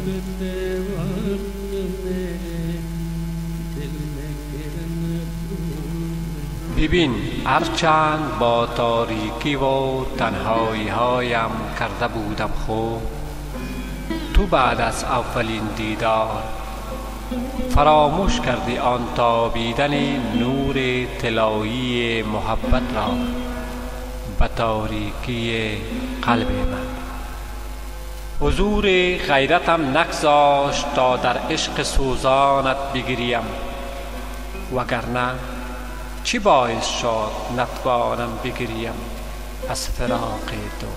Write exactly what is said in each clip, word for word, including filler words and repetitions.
ببین هرچند با تاریکی و تنهایی هایم کرده بودم خوب، تو بعد از اولین دیدار فراموش کردی آن تابیدن نور طلایی محبت را به تاریکی قلب من. حضور غیرتم نگذاشت تا در عشق سوزانت بگریم، وگرنه چی باعث شد نتوانم بگریم از فراق تو؟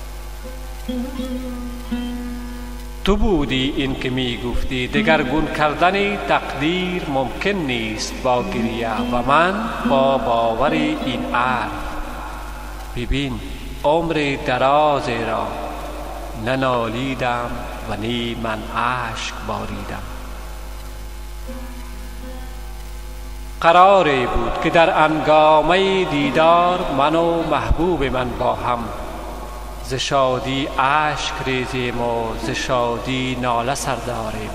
تو بودی این که می گفتی دگرگون کردن تقدیر ممکن نیست با گریه، و من با باور این حرف ببین عمر درازی را ننالیدم و نی من اشک باریدم. قراری بود که در انگامه دیدار من و محبوب من با هم ز شادی اشک ریزیم و ز شادی ناله سر داریم،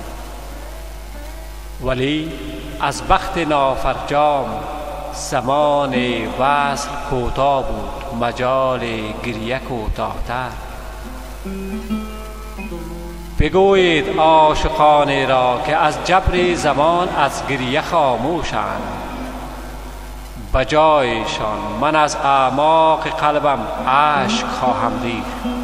ولی از بخت نافرجام زمان وصل کوتاه بود، مجال گریه کوتاه‌تر. بگویید عاشقانی را که از جبر زمان از گریه خاموشند، بجایشان من از اعماق قلبم اشک خواهم ریخت،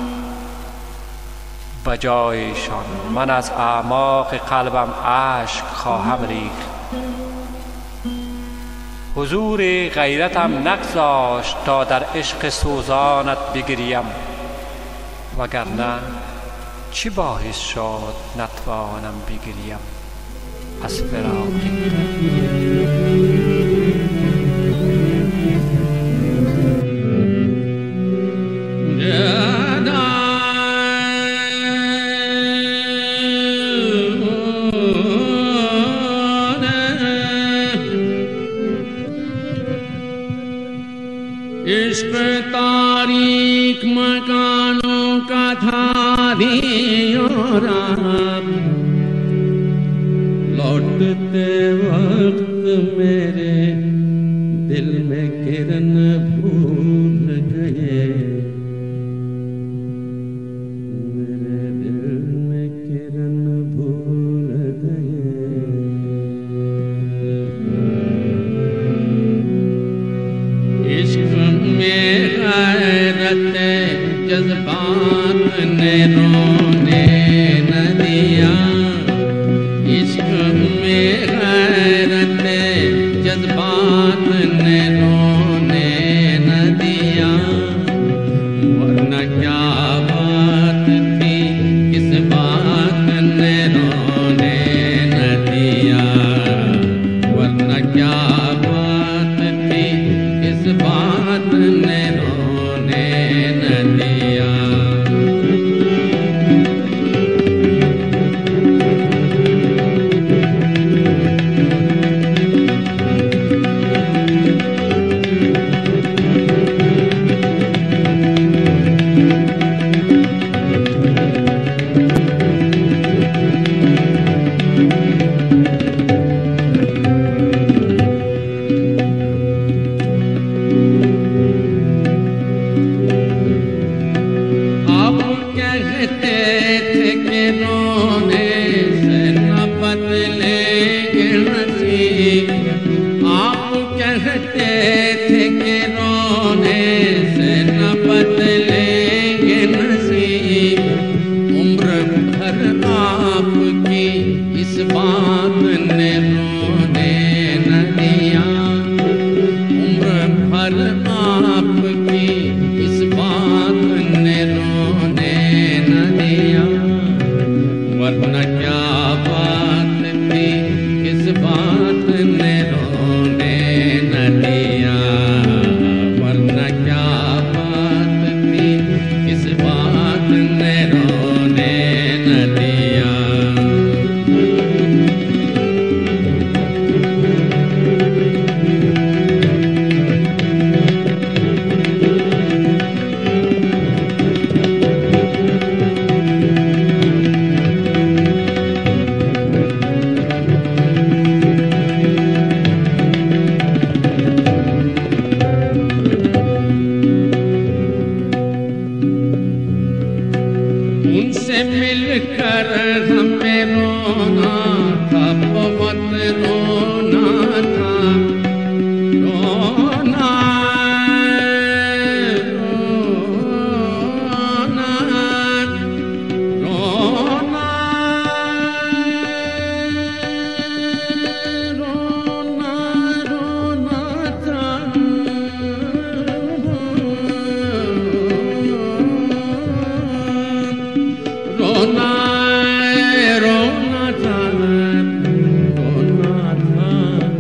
بجایشان من از اعماق قلبم اشک خواهم ریخت. حضور غیرتم نگذاشت تا در عشق سوزانت بگریم، وگرنه چی باعث شد نتوانم بگریم از فراقی؟ इश्क तारीक मकानों का था दियोराम, लौटते वक्त मेरे दिल में किरण भूल गए, मेरे दिल में किरण भूल गए। इश्क में गैरत जज्बात ने रोने न दिया, इश्क में गैरत जज्बात ने रोने न दिया, वरना क्या बात थी किस बात ने रोने न दिया, वरना क्या बात थी किस बात ने रोने न दिया। मिलकर हमें रोना था, बहुत रोना था, रोना रोना रोना रोना रोना था, रोना रोना था, रोना था,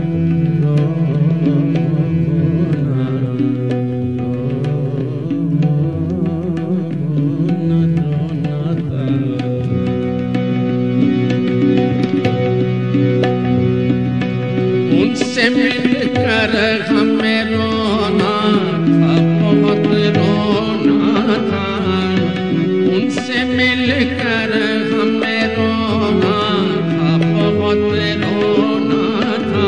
उनसे मिलकर हमें रोना था, बहुत रोना था, उनसे मिलकर हमें रोना था, बहुत रोना था,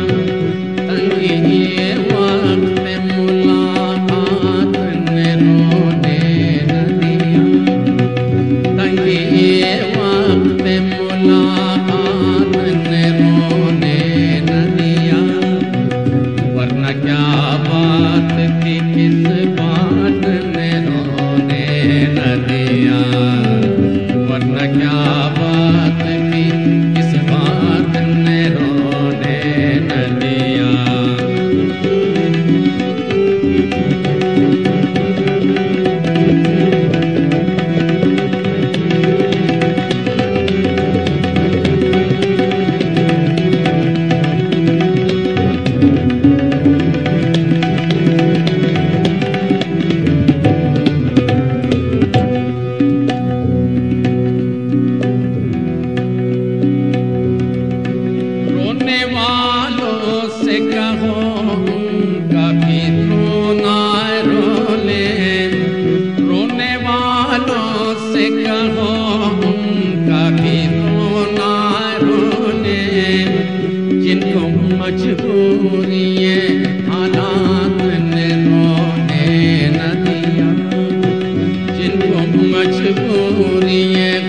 तंगी वक्त मुलाकात ने रोने न दिया, तंगी वक्त मुलाकात ने रोने न दिया, वरना क्या बात थी, किस बात ने रोने न दिया, वरना क्या बात थी, किस बात ने रोने न दिया। रोने वालों से कहो उनका भी रोना रोले, रोने वालों से कहो उनका भी रोना रोले, जिनको मजबूरी हालात ने रोने न दिया, जिनको मजबूरी